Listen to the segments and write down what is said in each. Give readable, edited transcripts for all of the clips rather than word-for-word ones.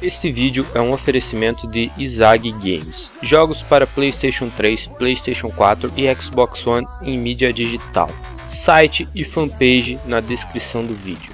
Este vídeo é um oferecimento de Izag Games, jogos para PlayStation 3, PlayStation 4 e Xbox One em mídia digital. Site e fanpage na descrição do vídeo.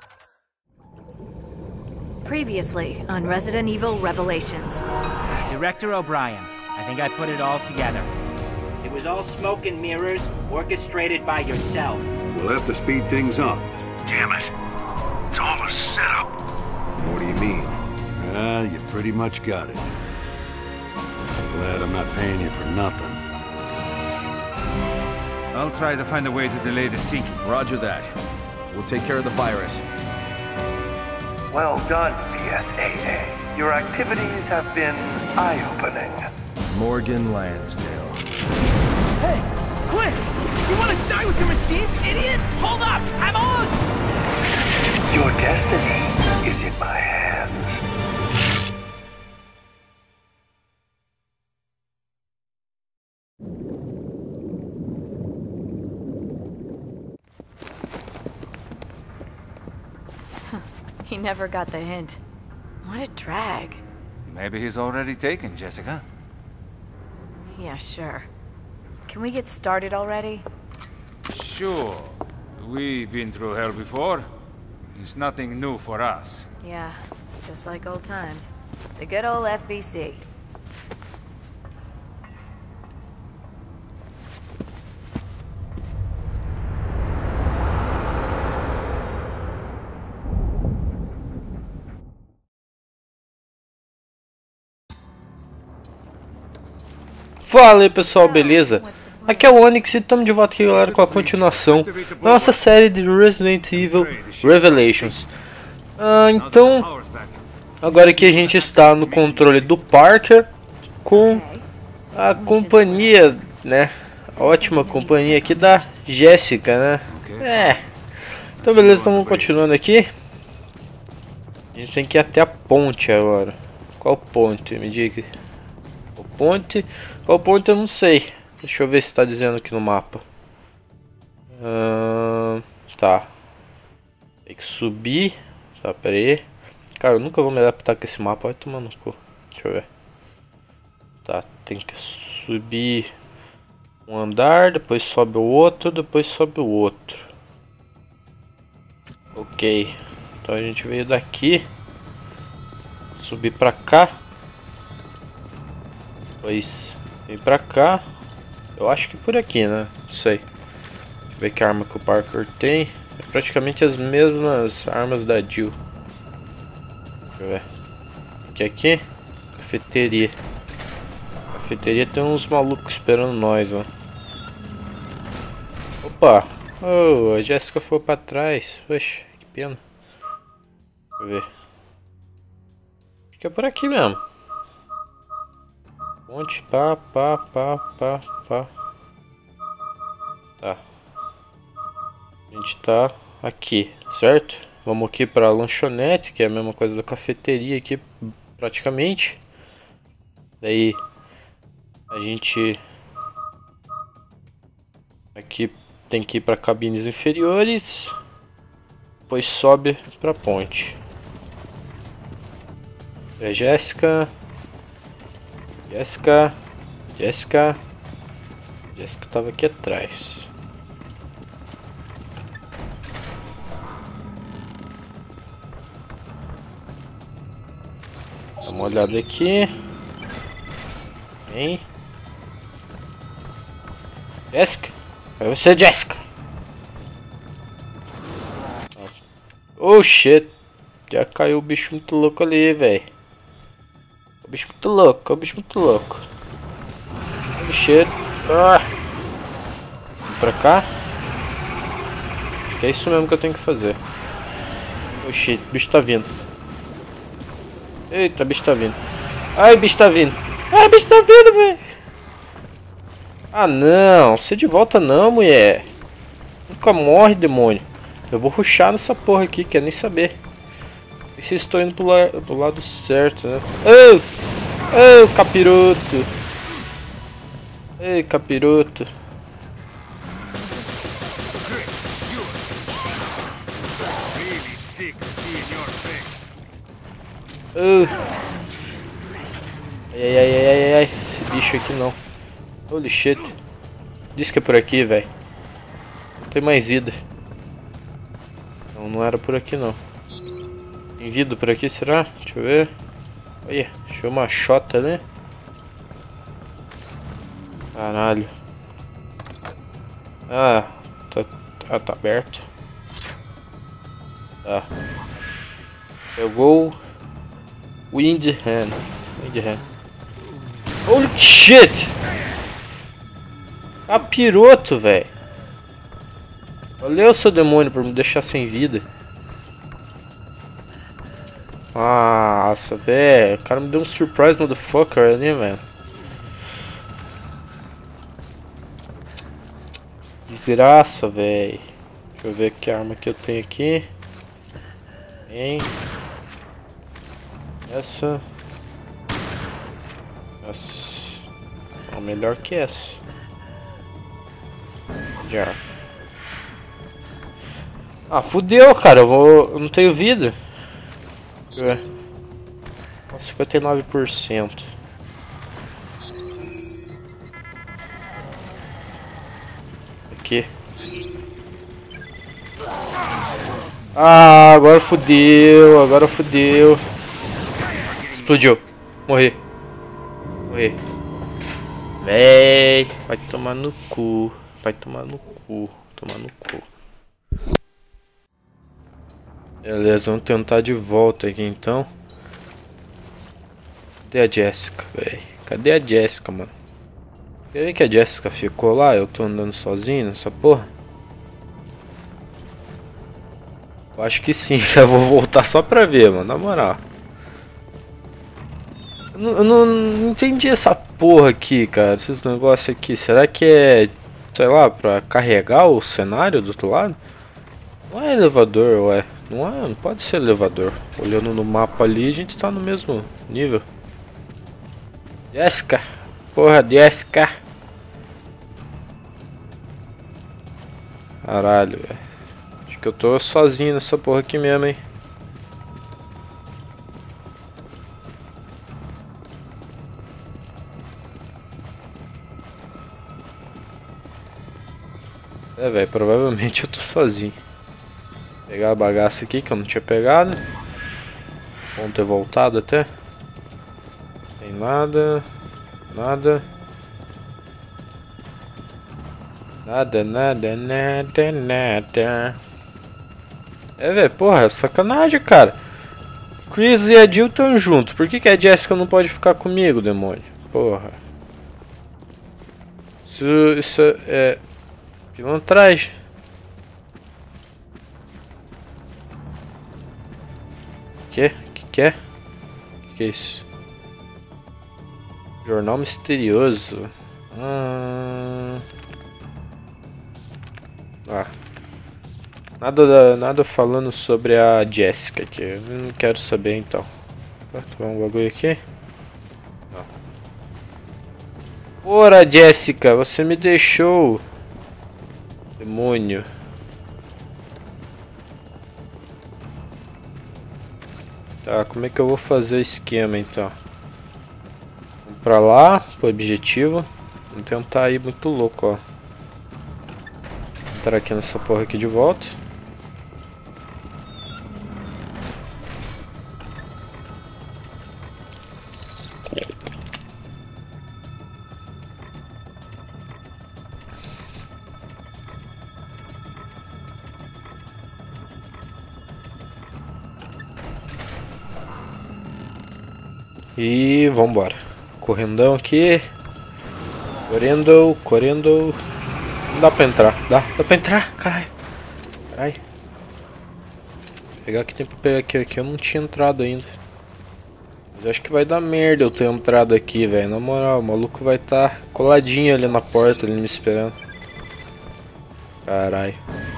Previously on Resident Evil Revelations. Director O'Brien, I think I put it all together. It was all smoke and mirrors, orchestrated by yourself. We'll have to speed things up. Damn it. It's all a setup. What do you mean? You pretty much got it. Glad I'm not paying you for nothing. I'll try to find a way to delay the seeking. Roger that. We'll take care of the virus. Well done, PSAA. Your activities have been eye-opening. Morgan Lansdale. Hey, Quinn! You want to die with your machines, idiot? Hold up! I'm on! Your destiny is in my hands. He never got the hint. What a drag. Maybe he's already taken, Jessica. Yeah, sure. Can we get started already? Sure. We've been through hell before. It's nothing new for us. Yeah, just like old times. The good old FBC. Fala aí pessoal, beleza? Aqui é o Onyx e estamos de volta aqui, galera, com a continuação da nossa série de Resident Evil Revelations. Então, agora aqui a gente está no controle do Parker com a companhia, né? A ótima companhia aqui da Jessica, né? Então beleza, estamos continuando aqui. A gente tem que ir até a ponte agora. Qual ponte? Me diga. Ponte? Qual ponte eu não sei. Deixa eu ver se está dizendo aqui no mapa. Tá. Tem que subir. Tá, pera aí. Cara, eu nunca vou me adaptar com esse mapa. Vai tomar no cu. Deixa eu ver. Tá, tem que subir um andar. Depois sobe o outro. Depois sobe o outro. Ok. Então a gente veio daqui. Subir pra cá. Depois vem pra cá. Eu acho que por aqui, né? Não sei. Deixa eu ver que arma que o Parker tem. É praticamente as mesmas armas da Jill. Deixa eu ver. Aqui. Cafeteria. Cafeteria tem uns malucos esperando nós, ó. Opa! Oh, a Jessica foi pra trás. Oxe, que pena. Deixa eu ver. Acho que é por aqui mesmo. Ponte, pá. Tá. A gente tá aqui, certo? Vamos aqui pra lanchonete, que é a mesma coisa da cafeteria aqui, praticamente. Daí a gente aqui tem que ir pra cabines inferiores. Depois sobe pra ponte. É Jessica tava aqui atrás. Dá uma olhada aqui. Vem. Jessica? É você, Jessica? Oh shit. Já caiu o bicho muito louco ali, velho. O bicho muito louco, o bicho muito louco. Oh shit. Vem pra cá. Acho que é isso mesmo que eu tenho que fazer. Oh shit, o bicho tá vindo. Eita, o bicho tá vindo. Ai, o bicho tá vindo. Ai, o bicho tá vindo, velho. Ah não, você de volta não, mulher. Nunca morre, demônio. Eu vou rushar nessa porra aqui, quer nem saber. E se estou indo pro lado certo, né? Oh, capiroto. Ei, capiroto. Ai, ai, ai, ai, ai. Esse bicho aqui não. Holy shit. Diz que é por aqui, velho. Não tem mais vida. Não, não era por aqui, não. Tem vida por aqui, será? Deixa eu ver. Olha, achei uma xota ali. Caralho. Ah, tá aberto. Tá. Pegou. Wind Hand. Holy shit! Capiroto, velho. Valeu, seu demônio, por me deixar sem vida. Nossa, velho. O cara me deu um surprise motherfucker ali, velho. Desgraça, velho. Deixa eu ver que arma que eu tenho aqui. Tem. Essa. Nossa. Não, melhor que essa. Já. Ah, fudeu, cara. Eu não tenho vida. Deixa eu ver. Nossa, 59%. Aqui. Ah, agora fudeu. Agora fudeu. Explodiu. Morri. Morri. Véi. Vai tomar no cu. Vai tomar no cu. Tomar no cu. Beleza, vamos tentar de volta aqui então. Cadê a Jessica, velho? Cadê a Jessica, mano? Quer ver que a Jessica ficou lá? Eu tô andando sozinho nessa porra? Eu acho que sim, eu vou voltar só pra ver, mano, na moral. Eu não entendi essa porra aqui, cara, esses negócios aqui. Será que é, sei lá, pra carregar o cenário do outro lado? Não é elevador, ué. Não pode ser elevador. Olhando no mapa ali, a gente tá no mesmo nível. Jessica! Porra, Jessica! Caralho, velho. Acho que eu tô sozinho nessa porra aqui mesmo, hein. É, velho, provavelmente eu tô sozinho. Vou pegar a bagaça aqui que eu não tinha pegado. Bom ter voltado até. Tem nada. Nada. Nada. É, velho, porra, é sacanagem, cara. Chris e a Jill estão juntos. Por que a Jessica não pode ficar comigo, demônio? Porra. Isso é pilantragem. Que é? Que é isso? Jornal misterioso. Nada falando sobre a Jessica aqui. Eu não quero saber então. Vou tomar um bagulho aqui. Não. Ora, Jessica, você me deixou. Demônio. Tá, como é que eu vou fazer o esquema então? Vamos pra lá, pro objetivo. Vamos tentar ir muito louco, ó. Entrar aqui nessa porra aqui de volta. E vambora. Correndão aqui. Correndo. Não dá pra entrar. Dá pra entrar, caralho. Caralho. Pegar o que tem pra pegar aqui. Eu não tinha entrado ainda. Mas acho que vai dar merda eu ter entrado aqui, velho. Na moral, o maluco vai estar coladinho ali na porta, ali me esperando. Caralho.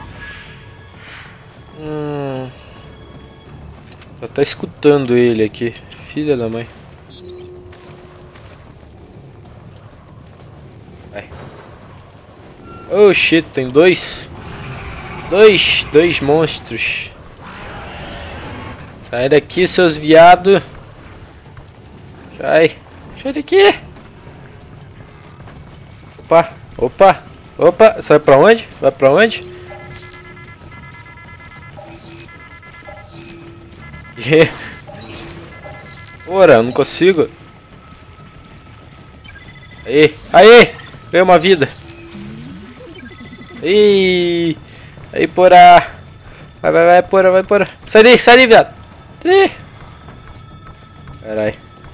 Já tá escutando ele aqui. Filha da mãe. Oh shit, tem dois monstros. Sai daqui, seus viados. Sai. Sai daqui. Opa. Opa. Opa. Sai pra onde? Vai pra onde? Ora, eu não consigo. Aí. Aí. Ganhei uma vida. Aí. Aí, porra. Vai, porra, vai, porra. Sai daí, viado. Carai.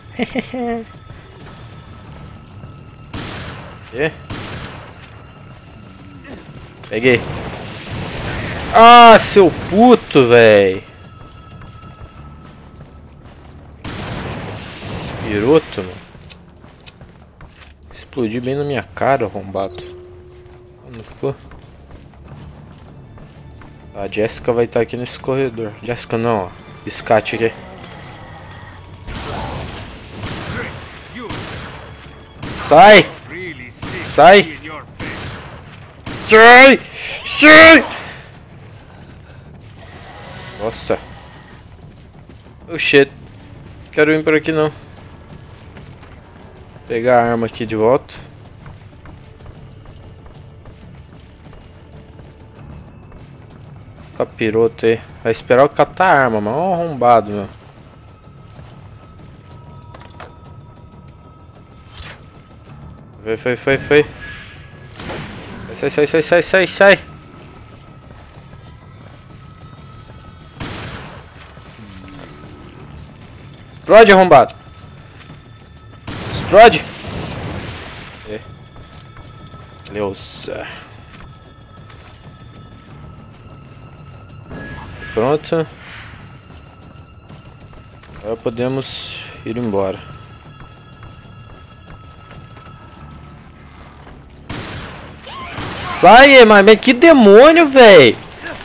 Peguei. Ah, seu puto, véi. Piroto, mano. Explodiu bem na minha cara, arrombado. Onde ficou? A Jessica vai estar aqui nesse corredor. Jessica não, ó. Biscate aqui. Sai! Sai! Sai! Sai! Nossa. Oh shit. Quero ir por aqui não. Pegar a arma aqui de volta. Capiroto aí. Vai esperar eu catar a arma, mano. Ó, arrombado, meu. Foi. Sai. Explode, arrombado. Explode. Beleza. Pronto. Agora podemos ir embora. Sai, mas que demônio, véi!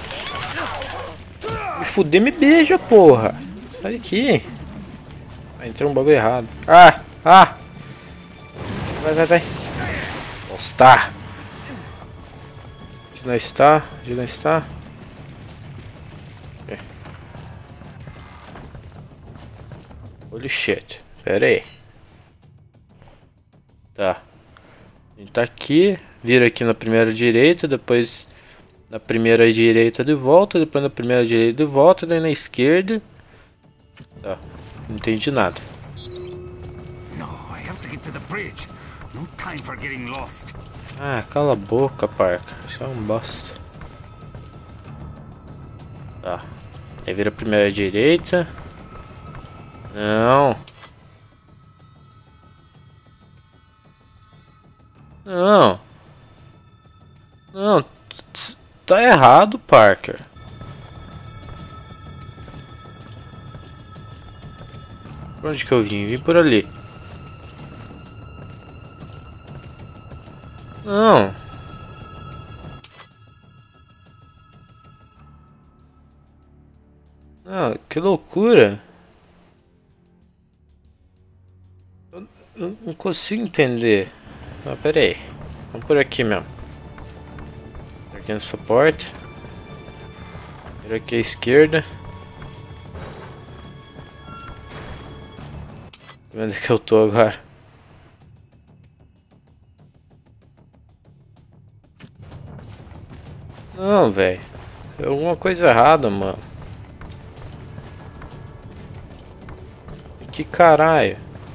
Me fuder, me beija, porra. Sai daqui. Entrou um bagulho errado. Ah! Vai. Nossa. Onde nós está? Holy shit. Pera aí. Tá. A gente tá aqui. Vira aqui na primeira direita. Depois na primeira direita de volta. Depois na primeira direita de volta. Daí na esquerda. Tá. Não entendi nada. Ah, cala a boca, Parker. Isso é um bosta. Tá. Aí vira a primeira direita. Não. Tá errado, Parker. Por onde que eu vim? Vim por ali. Não. Que loucura. Eu não consigo entender. Ah, pera aí. Vamos por aqui mesmo. Aqui no suporte. Por aqui à esquerda. Onde é que eu tô agora? Não, velho. É alguma coisa errada, mano. Que caralho.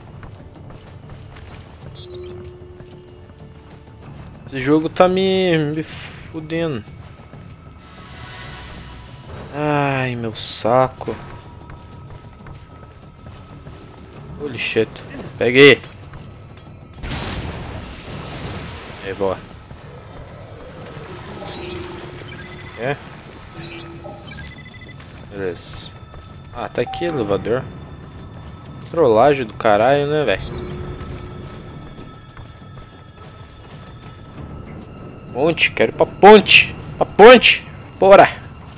Esse jogo tá me fudendo. Ai, meu saco. Holy shit. Peguei. Aí, boa. Beleza. Ah, tá aqui o elevador. Trollagem do caralho, né, velho? Ponte, quero ir pra ponte. Pra ponte. Bora.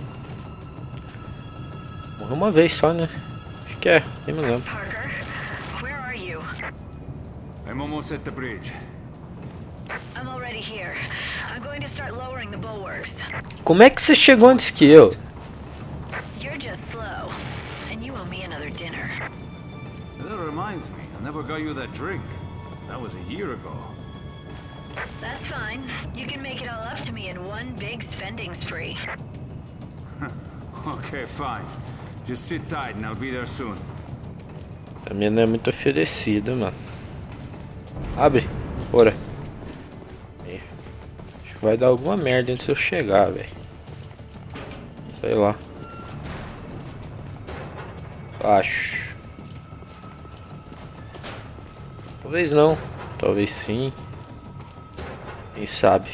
Morreu uma vez só, né? Acho que é, nem me lembro. Parker, where are you? I'm almost at the bridge. I'm already here. I'm going to start lowering the bulwarks. Como é que você chegou antes que eu? You're just slow, and you owe me another dinner. There are reminds me, I never got you that drink. That was a year ago. That's fine. You can make it all up to me in one big spending spree. Okay, fine. Just sit tight and I'll be there soon. A mina é muito oferecida, mano. Abre. Bora. Aí. Acho que vai dar alguma merda antes de eu chegar, velho. Sei lá. Acho. Talvez não. Talvez sim. Quem sabe?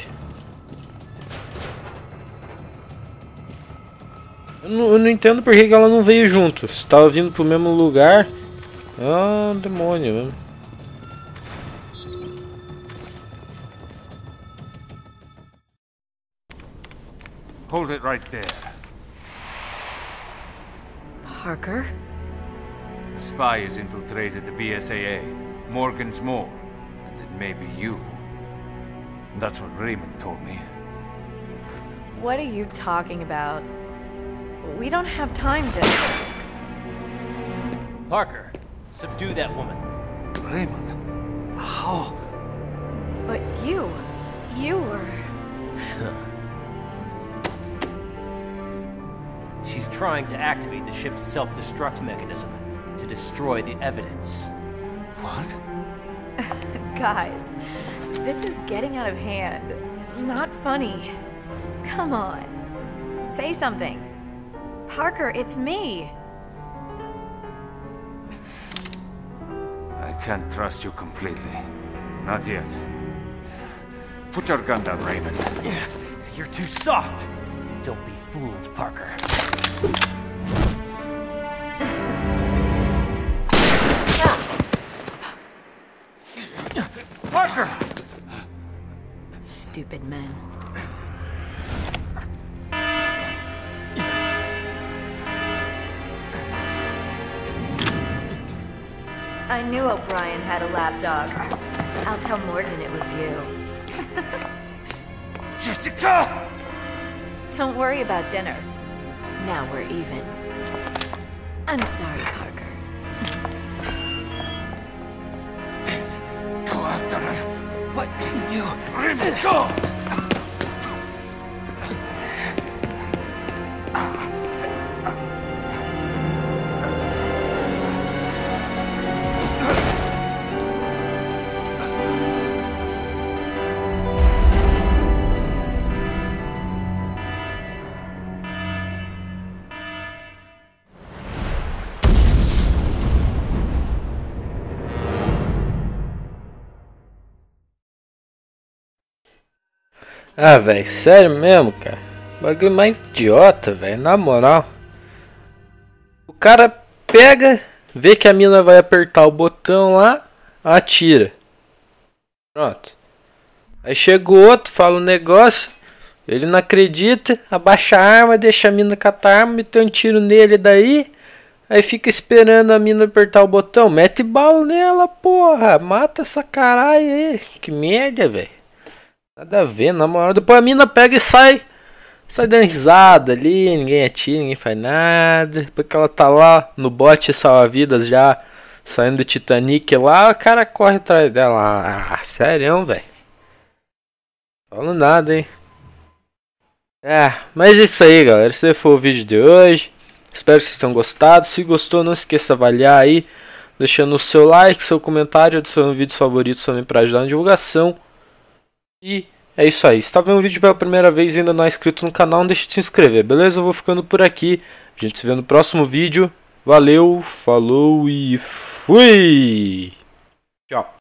Eu não entendo por que ela não veio junto. Se tava vindo pro mesmo lugar. Ah, demônio mesmo. Hold it right there. Parker? The spy has infiltrated the BSAA. Morgan's more. And it may be you. That's what Raymond told me. What are you talking about? We don't have time to... Parker, subdue that woman. Raymond? How? But you were... She's trying to activate the ship's self-destruct mechanism to destroy the evidence. What? Guys, this is getting out of hand. Not funny. Come on. Say something. Parker, it's me. I can't trust you completely. Not yet. Put your gun down, Raymond. Yeah, you're too soft. Don't be fooled, Parker. Parker! Stupid men. I knew O'Brien had a lapdog. I'll tell Morgan it was you. Jessica! Don't worry about dinner. Now we're even. I'm sorry, Parker. Go after her. But you... Raymond, go! Ah, velho, sério mesmo, cara. Bagulho mais idiota, velho, na moral. O cara pega, vê que a mina vai apertar o botão lá, atira. Pronto. Aí chega o outro, fala um negócio, ele não acredita, abaixa a arma, deixa a mina catar a arma, mete um tiro nele daí. Aí fica esperando a mina apertar o botão, mete bala nela, porra, mata essa caralho aí. Que merda, velho. Nada a ver, na moral. Depois a mina pega e sai dando risada ali, ninguém atira, ninguém faz nada. Depois que ela tá lá no bote salva-vidas já, saindo do Titanic lá, o cara corre atrás dela. Ah, sério, velho. Falo nada, hein. Mas é isso aí, galera. Esse foi o vídeo de hoje. Espero que vocês tenham gostado. Se gostou, não esqueça de avaliar aí, deixando o seu like, seu comentário, adicionando vídeos favoritos também para ajudar na divulgação. E é isso aí. Se tá vendo o vídeo pela primeira vez e ainda não é inscrito no canal, não deixe de se inscrever, beleza? Eu vou ficando por aqui. A gente se vê no próximo vídeo. Valeu, falou e fui! Tchau.